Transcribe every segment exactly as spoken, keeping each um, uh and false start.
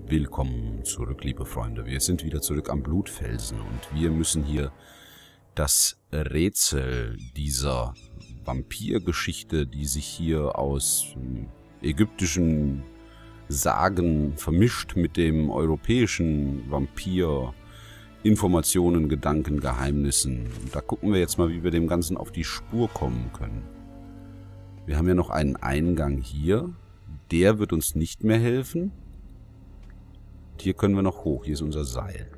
Willkommen zurück, liebe Freunde. Wir sind wieder zurück am Blutfelsen und wir müssen hier das Rätsel dieser Vampirgeschichte, die sich hier aus ähm, ägyptischen Sagen vermischt mit dem europäischen Vampir, Informationen, Gedanken, Geheimnissen. Und da gucken wir jetzt mal, wie wir dem Ganzen auf die Spur kommen können. Wir haben ja noch einen Eingang hier. Der wird uns nicht mehr helfen. Hier können wir noch hoch. Hier ist unser Seil.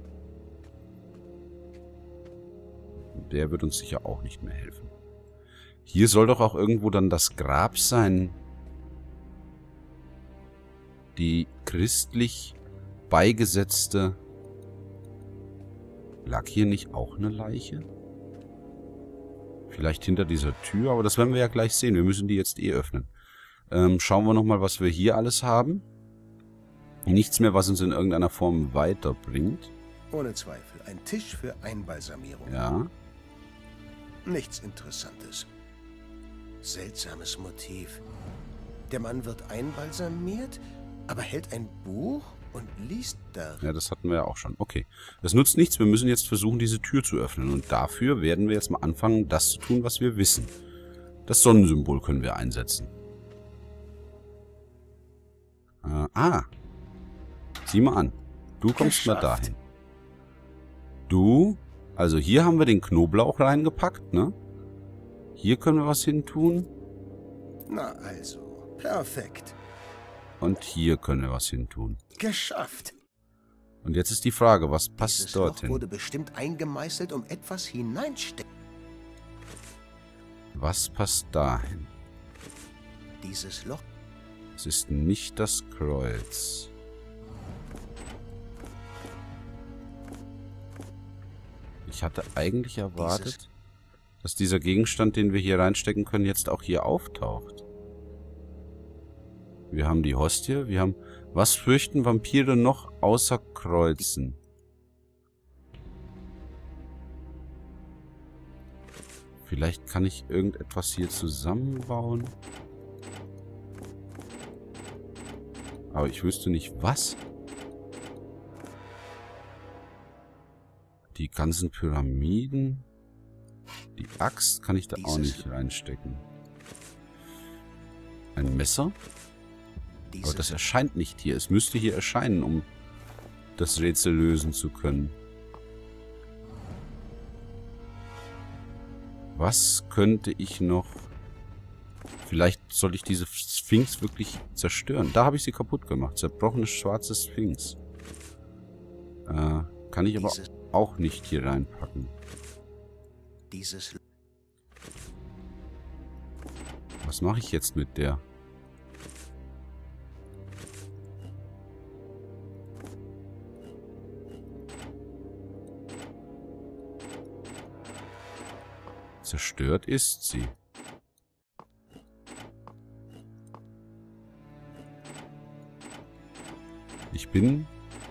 Der wird uns sicher auch nicht mehr helfen. Hier soll doch auch irgendwo dann das Grab sein. Die christlich beigesetzte... Lag hier nicht auch eine Leiche? Vielleicht hinter dieser Tür, aber das werden wir ja gleich sehen. Wir müssen die jetzt eh öffnen. Ähm, schauen wir nochmal, was wir hier alles haben. Nichts mehr, was uns in irgendeiner Form weiterbringt. Ohne Zweifel. Ein Tisch für Einbalsamierung. Ja. Nichts Interessantes. Seltsames Motiv. Der Mann wird einbalsamiert, aber hält ein Buch und liest da. Ja, das hatten wir ja auch schon. Okay. Das nutzt nichts. Wir müssen jetzt versuchen, diese Tür zu öffnen. Und dafür werden wir jetzt mal anfangen, das zu tun, was wir wissen. Das Sonnensymbol können wir einsetzen. Äh, ah. Sieh mal an. Du kommst mal dahin. Du, also hier haben wir den Knoblauch reingepackt, ne? Hier können wir was hin tun. Na also, perfekt. Und hier können wir was hin tun. Geschafft. Und jetzt ist die Frage, was passt Dieses dorthin? Loch wurde bestimmt eingemeißelt, um etwas hineinstecken. Was passt dahin? Dieses Loch. Es ist nicht das Kreuz. Ich hatte eigentlich erwartet, Dieses dass dieser Gegenstand, den wir hier reinstecken können, jetzt auch hier auftaucht. Wir haben die Hostie, wir haben... Was fürchten Vampire noch außer Kreuzen? Vielleicht kann ich irgendetwas hier zusammenbauen. Aber ich wüsste nicht, was. Die ganzen Pyramiden. Die Axt kann ich da auch nicht reinstecken. Ein Messer? Aber das erscheint nicht hier. Es müsste hier erscheinen, um das Rätsel lösen zu können. Was könnte ich noch... Vielleicht soll ich diese Sphinx wirklich zerstören. Da habe ich sie kaputt gemacht. Zerbrochene schwarze Sphinx. Äh, kann ich aber auch nicht hier reinpacken. Dieses Was mache ich jetzt mit der? Zerstört ist sie. Ich bin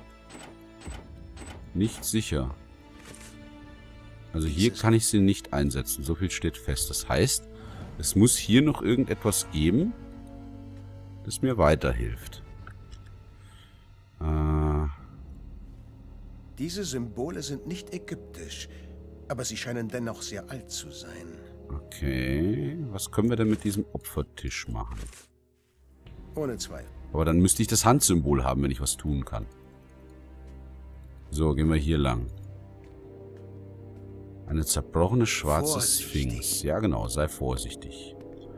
nicht sicher. Also hier kann ich sie nicht einsetzen. So viel steht fest. Das heißt, es muss hier noch irgendetwas geben, das mir weiterhilft. Äh Diese Symbole sind nicht ägyptisch, aber sie scheinen dennoch sehr alt zu sein. Okay. Was können wir denn mit diesem Opfertisch machen? Ohne Zweifel. Aber dann müsste ich das Handsymbol haben, wenn ich was tun kann. So, gehen wir hier lang. Eine zerbrochene schwarze Vorsichtig. Sphinx. Ja, genau. Sei vorsichtig.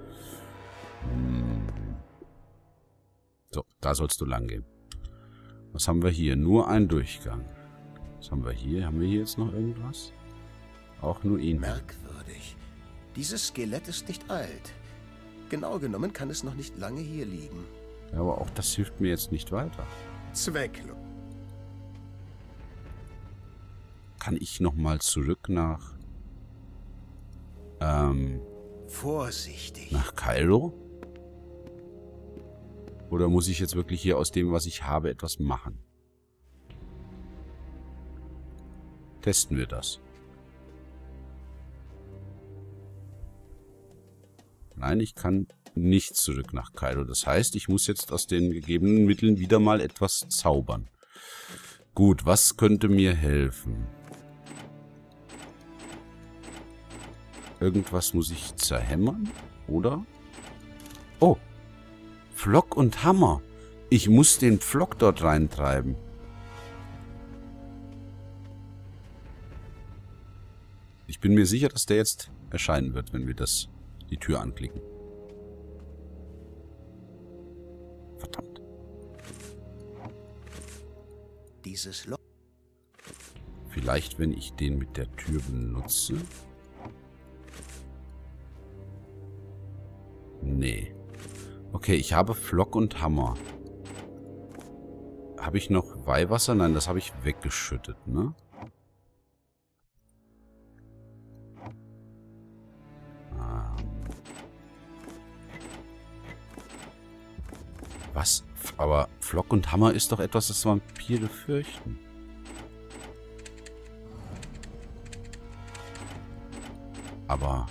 Hm. So, da sollst du lang gehen. Was haben wir hier? Nur ein Durchgang. Was haben wir hier? Haben wir hier jetzt noch irgendwas? Auch nur ihn. Merkwürdig. Dieses Skelett ist nicht alt. Genau genommen kann es noch nicht lange hier liegen. Ja, aber auch das hilft mir jetzt nicht weiter. Zwecklos. Kann ich nochmal zurück nach... Ähm... Vorsichtig. Nach Kairo? Oder muss ich jetzt wirklich hier aus dem, was ich habe, etwas machen? Testen wir das. Nein, ich kann nicht zurück nach Kairo. Das heißt, ich muss jetzt aus den gegebenen Mitteln wieder mal etwas zaubern. Gut, was könnte mir helfen? Irgendwas muss ich zerhämmern, oder? Oh, Pflock und Hammer. Ich muss den Pflock dort reintreiben. Ich bin mir sicher, dass der jetzt erscheinen wird, wenn wir das die Tür anklicken. Verdammt. Dieses Loch. Vielleicht, wenn ich den mit der Tür benutze. Nee. Okay, ich habe Pflock und Hammer. Habe ich noch Weihwasser? Nein, das habe ich weggeschüttet, ne? Was? Aber Pflock und Hammer ist doch etwas, das Vampire fürchten. Aber...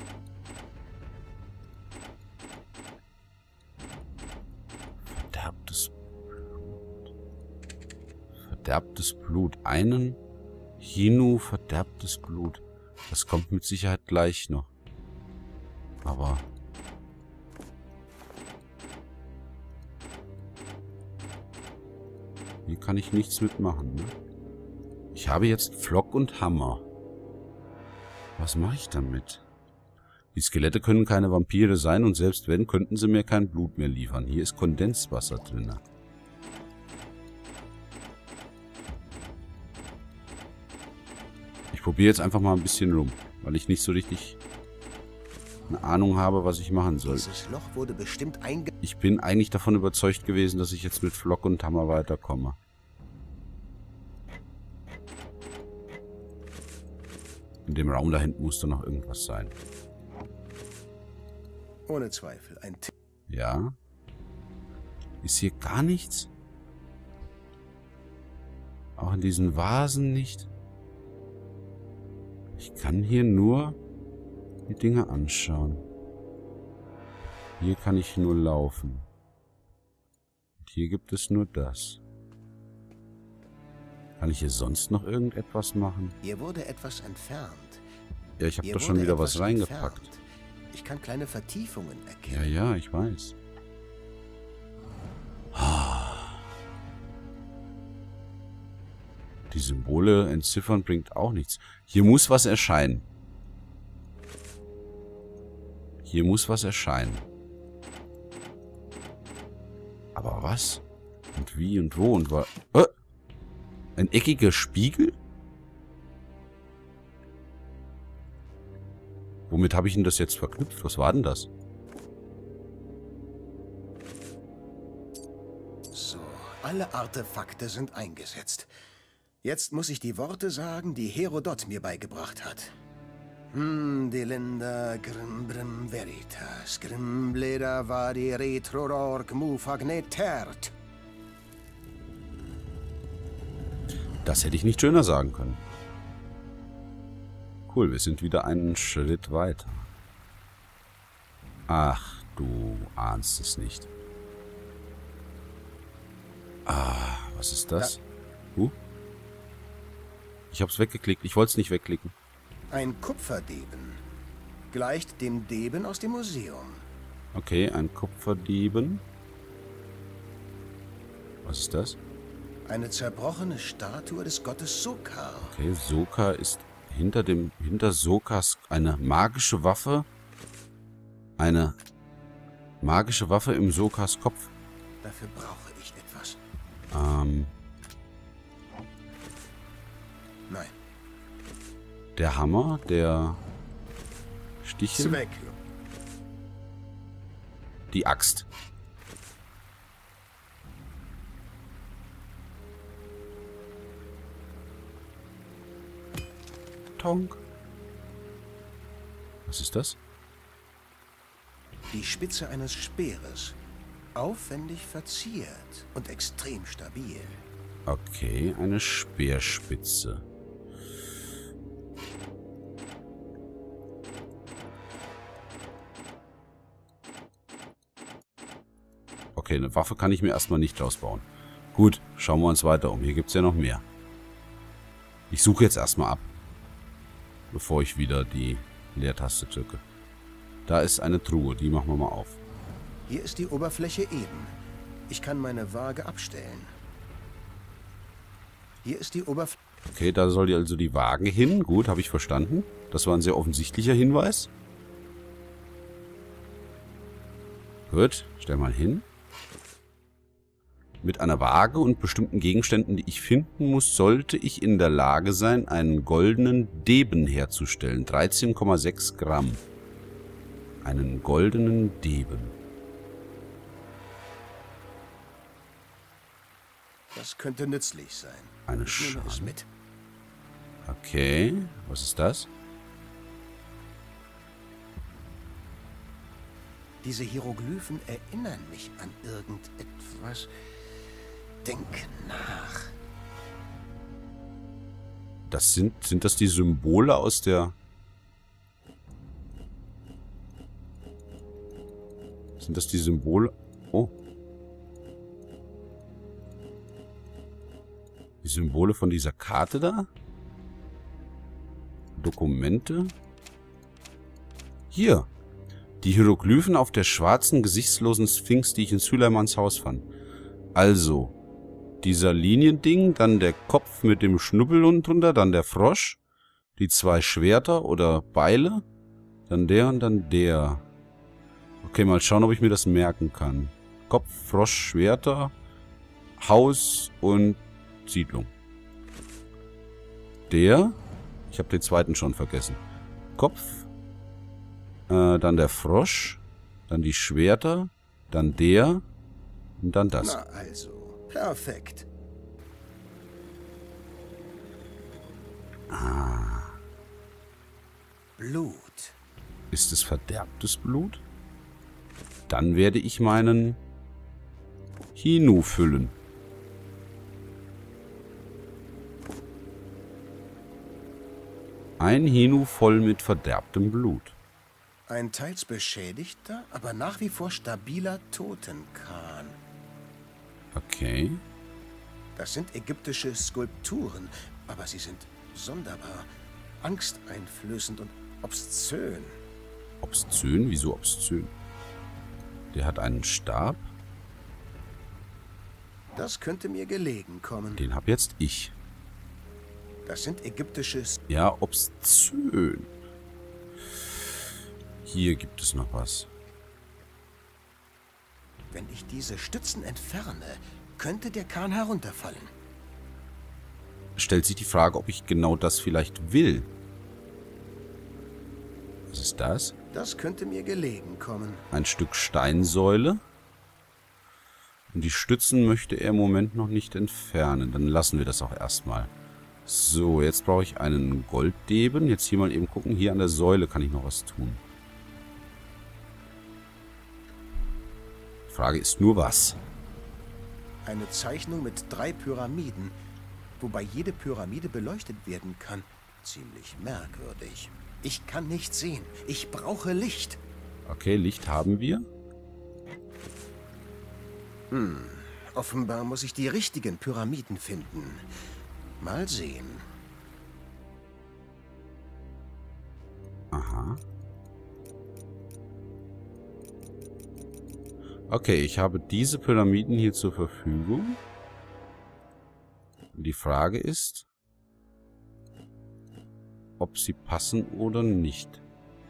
Verderbtes Blut. Verderbtes Blut. Einen Hinu verderbtes Blut. Das kommt mit Sicherheit gleich noch. Aber... Hier kann ich nichts mitmachen, ne? Ich habe jetzt Pflock und Hammer. Was mache ich damit? Die Skelette können keine Vampire sein und selbst wenn, könnten sie mir kein Blut mehr liefern. Hier ist Kondenswasser drin. Ich probiere jetzt einfach mal ein bisschen rum, weil ich nicht so richtig eine Ahnung habe, was ich machen soll. Dieses Loch wurde bestimmt einge... Ich bin eigentlich davon überzeugt gewesen, dass ich jetzt mit Pflock und Hammer weiterkomme. In dem Raum da hinten muss da noch irgendwas sein. Ohne Zweifel. Ein Tipp. Ja. Ist hier gar nichts? Auch in diesen Vasen nicht? Ich kann hier nur die Dinge anschauen. Hier kann ich nur laufen. Und hier gibt es nur das. Kann ich hier sonst noch irgendetwas machen? Hier wurde etwas entfernt. Ja, ich habe Hier doch schon wurde wieder etwas was reingepackt. entfernt. Ich kann kleine Vertiefungen Ja, erkennen. ja, ich weiß. Die Symbole entziffern bringt auch nichts. Hier muss was erscheinen. Hier muss was erscheinen. Aber was? Und wie und wo und was? Äh, ein eckiger Spiegel? Womit habe ich denn das jetzt verknüpft? Was war denn das? So, alle Artefakte sind eingesetzt. Jetzt muss ich die Worte sagen, die Herodot mir beigebracht hat. Hm, Delinda Grimbrim Veritas, Grimbleda Vadi Retrororg Mufagnetert. Das hätte ich nicht schöner sagen können. Cool, wir sind wieder einen Schritt weiter. Ach, du ahnst es nicht. Ah, was ist das? Huh? Ich hab's weggeklickt. Ich wollte es nicht wegklicken. Ein Kupferdeben. Gleicht dem Deben aus dem Museum. Okay, ein Kupferdieben. Was ist das? Eine zerbrochene Statue des Gottes Sokar. Okay, Sokar ist hinter dem, hinter Sokas eine magische Waffe. Eine magische Waffe im Sokas Kopf. Dafür brauche ich etwas. Ähm, Nein. der Hammer, der Stichel, Zweck. die Axt. Tonk. Was ist das? Die Spitze eines Speeres. Aufwendig verziert und extrem stabil. Okay, eine Speerspitze. Okay, eine Waffe kann ich mir erstmal nicht ausbauen. Gut, schauen wir uns weiter um. Hier gibt es ja noch mehr. Ich suche jetzt erstmal ab, bevor ich wieder die Leertaste drücke. Da ist eine Truhe, die machen wir mal auf. Hier ist die Oberfläche eben. Ich kann meine Waage abstellen. Hier ist die Oberfläche... Okay, da soll also die Waage hin. Gut, habe ich verstanden. Das war ein sehr offensichtlicher Hinweis. Gut, stell mal hin. Mit einer Waage und bestimmten Gegenständen, die ich finden muss, sollte ich in der Lage sein, einen goldenen Deben herzustellen. dreizehn Komma sechs Gramm. Einen goldenen Deben. Das könnte nützlich sein. Eine Ich nehme es Schale. mit. Okay, was ist das? Diese Hieroglyphen erinnern mich an irgendetwas. Denk nach. Das sind, sind das die Symbole aus der... Sind das die Symbole... Oh. Die Symbole von dieser Karte da? Dokumente? Hier. Die Hieroglyphen auf der schwarzen, gesichtslosen Sphinx, die ich in Süleimans Haus fand. Also, dieser Liniending, dann der Kopf mit dem Schnubbel unten drunter, dann der Frosch, die zwei Schwerter oder Beile, dann der und dann der. Okay, mal schauen, ob ich mir das merken kann. Kopf, Frosch, Schwerter, Haus und Siedlung. Der, ich habe den zweiten schon vergessen. Kopf, äh, dann der Frosch, dann die Schwerter, dann der und dann das. Na also, perfekt. Ah. Blut. Ist es verderbtes Blut? Dann werde ich meinen Hinu füllen. Ein Hinu voll mit verderbtem Blut. Ein teils beschädigter, aber nach wie vor stabiler Totenkahn. Okay. Das sind ägyptische Skulpturen, aber sie sind sonderbar, angsteinflößend und obszön. Obszön? Wieso obszön? Der hat einen Stab. Das könnte mir gelegen kommen. Den hab jetzt ich. Das sind ägyptische... Ja, obszön. Hier gibt es noch was. Wenn ich diese Stützen entferne, könnte der Kahn herunterfallen. Stellt sich die Frage, ob ich genau das vielleicht will. Was ist das? Das könnte mir gelegen kommen. Ein Stück Steinsäule. Und die Stützen möchte er im Moment noch nicht entfernen. Dann lassen wir das auch erstmal. So, jetzt brauche ich einen Golddeben. Jetzt hier mal eben gucken. Hier an der Säule kann ich noch was tun. Die Frage ist nur was. Eine Zeichnung mit drei Pyramiden, wobei jede Pyramide beleuchtet werden kann. Ziemlich merkwürdig. Ich kann nicht sehen. Ich brauche Licht. Okay, Licht haben wir. Hm, offenbar muss ich die richtigen Pyramiden finden. Mal sehen. Aha. Okay, ich habe diese Pyramiden hier zur Verfügung. Die Frage ist, ob sie passen oder nicht.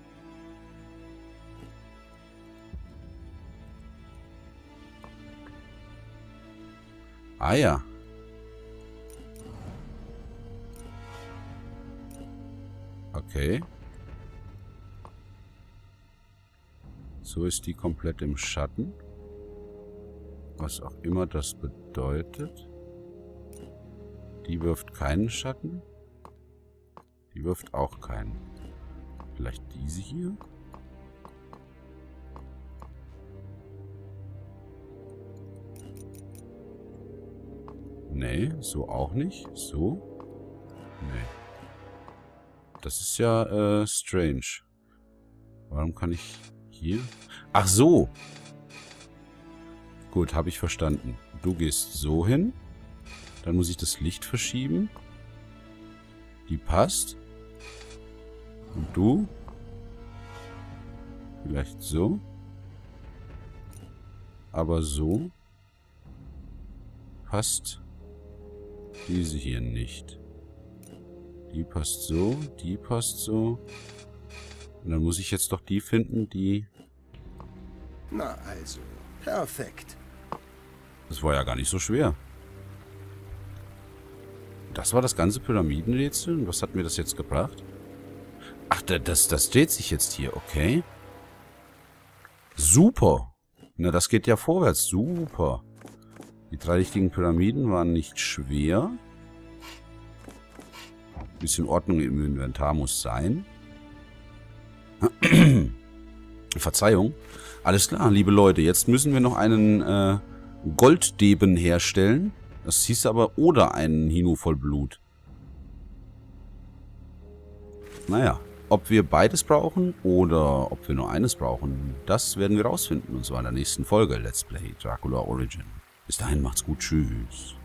Ah ja. Okay. So ist die komplett im Schatten. Was auch immer das bedeutet. Die wirft keinen Schatten. Die wirft auch keinen. Vielleicht diese hier? Nee, so auch nicht. So? Nee. Das ist ja äh, strange. Warum kann ich hier... Ach so! Gut, habe ich verstanden. Du gehst so hin. Dann muss ich das Licht verschieben. Die passt. Und du? Vielleicht so. Aber so passt diese hier nicht. Die passt so, die passt so. Und dann muss ich jetzt doch die finden, die... Na also, perfekt. Das war ja gar nicht so schwer. Das war das ganze Pyramidenrätsel. Und was hat mir das jetzt gebracht? Ach, das, das dreht sich jetzt hier, okay. Super. Na, das geht ja vorwärts. Super. Die drei richtigen Pyramiden waren nicht schwer. Ein bisschen Ordnung im Inventar muss sein. Verzeihung. Alles klar, liebe Leute. Jetzt müssen wir noch einen äh, Golddeben herstellen. Das hieß aber oder einen Hinu voll Blut. Naja, ob wir beides brauchen oder ob wir nur eines brauchen, das werden wir rausfinden. Und zwar in der nächsten Folge Let's Play Dracula Origin. Bis dahin macht's gut. Tschüss.